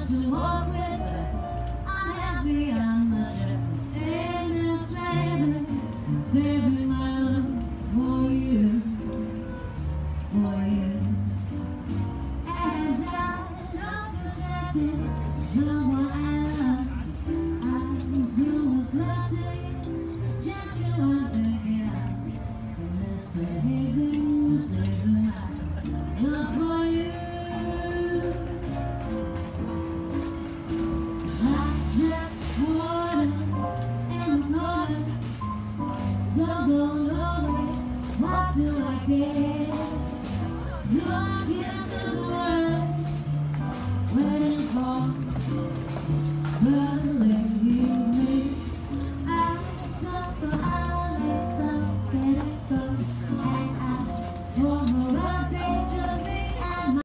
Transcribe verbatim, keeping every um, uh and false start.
to walk with her. I'm happy I'm the shepherd in this family, saving my love for you, for you. And I love the setting, the one I love. I'm through with blood, just you want to get out. Mister Hagen, saving my love for you. Don't go nowhere, what do I get? Your kisses were waiting for